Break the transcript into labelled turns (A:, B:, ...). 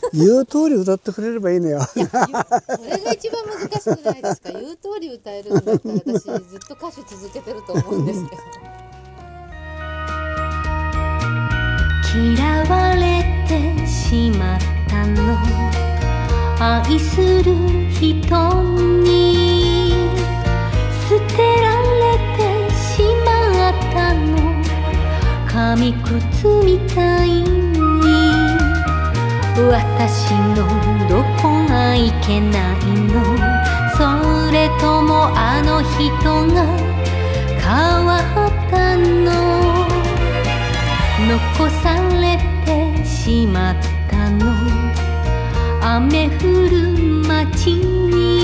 A: 言う通り歌ってくれればいいのよ。
B: いや、それが一番難しくないですか。言う通り歌えるんだったら私ずっと歌手続けてると思うんですけど。
C: 嫌われてしまったの、愛する人に捨てられてしまったの、紙くずみたいに。私のどこがいけないの、それともあの人が変わったの。残されてしまったの、雨降る街に